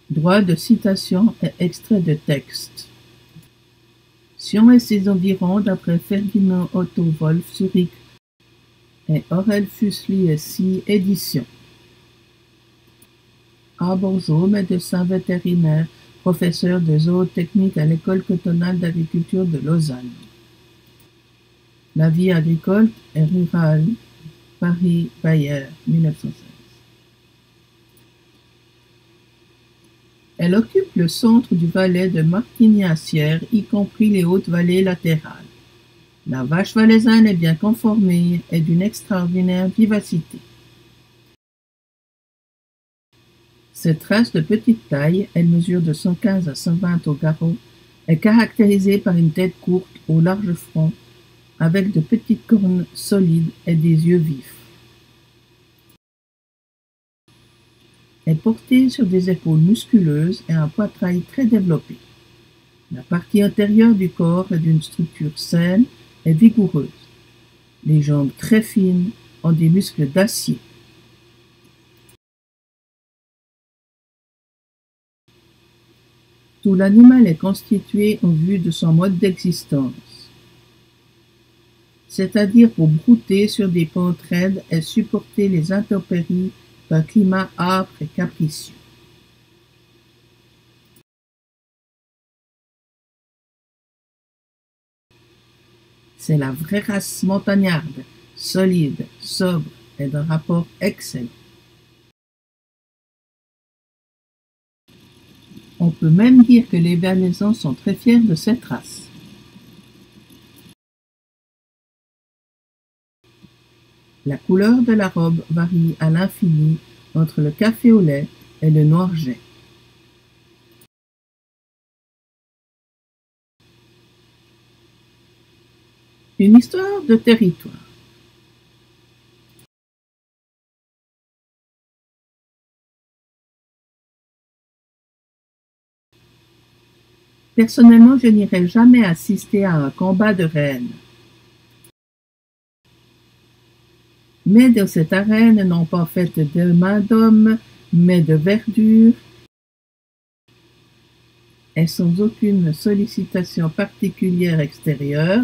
Droit de citation et extrait de texte. Sion et ses environs d'après Ferdinand Otto Wolff, Zurich et Aurel Füssli-Essy, édition. A. Bourgeot, médecin vétérinaire, professeur de zootechnique à l'École cantonale d'agriculture de Lausanne. La vie agricole et rurale, Paris, Bayer, 1916. Elle occupe le centre du Valais de Martigny-Assières, y compris les hautes vallées latérales. La vache valaisanne est bien conformée et d'une extraordinaire vivacité. Cette race de petite taille, elle mesure de 115 à 120 au garrot, est caractérisée par une tête courte au large front, avec de petites cornes solides et des yeux vifs. Elle est portée sur des épaules musculeuses et un poitrail très développé. La partie intérieure du corps est d'une structure saine et vigoureuse. Les jambes très fines ont des muscles d'acier. Tout l'animal est constitué en vue de son mode d'existence, c'est-à-dire pour brouter sur des pentes raides et supporter les intempéries d'un climat âpre et capricieux. C'est la vraie race montagnarde, solide, sobre et d'un rapport excellent. On peut même dire que les Valaisans sont très fiers de cette race. La couleur de la robe varie à l'infini entre le café au lait et le noir-jet. Une histoire de territoire. Personnellement, je n'irai jamais assister à un combat de reines. Mais dans cette arène, non pas faite de main d'homme, mais de verdure, et sans aucune sollicitation particulière extérieure,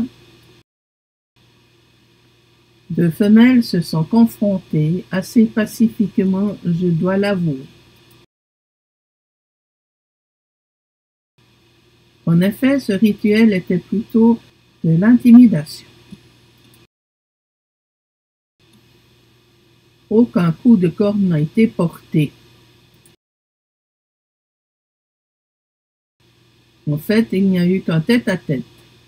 deux femelles se sont confrontées assez pacifiquement, je dois l'avouer. En effet, ce rituel était plutôt de l'intimidation. Aucun coup de corne n'a été porté. En fait, il n'y a eu qu'un tête-à-tête.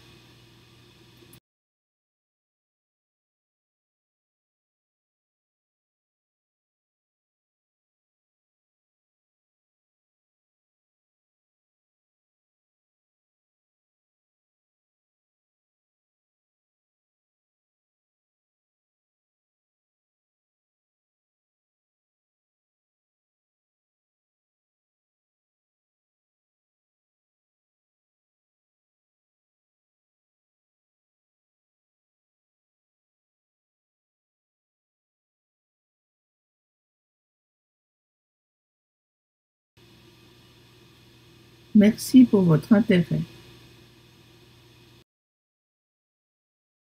Merci pour votre intérêt.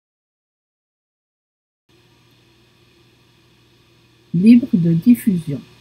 Libre de diffusion.